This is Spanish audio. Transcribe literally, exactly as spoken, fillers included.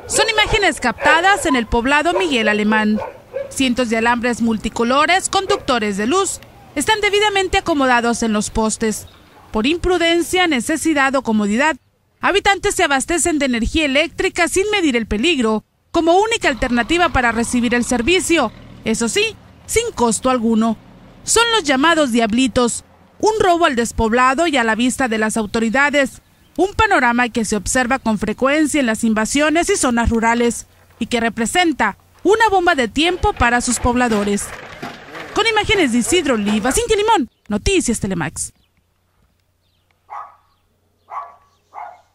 Son imágenes captadas en el poblado Miguel Alemán. Cientos de alambres multicolores, conductores de luz, están debidamente acomodados en los postes. Por imprudencia, necesidad o comodidad, habitantes se abastecen de energía eléctrica sin medir el peligro, como única alternativa para recibir el servicio, eso sí, sin costo alguno. Son los llamados diablitos, un robo al despoblado y a la vista de las autoridades, un panorama que se observa con frecuencia en las invasiones y zonas rurales, y que representa una bomba de tiempo para sus pobladores. Con imágenes de Isidro Oliva, Cintia Limón, Noticias Telemax.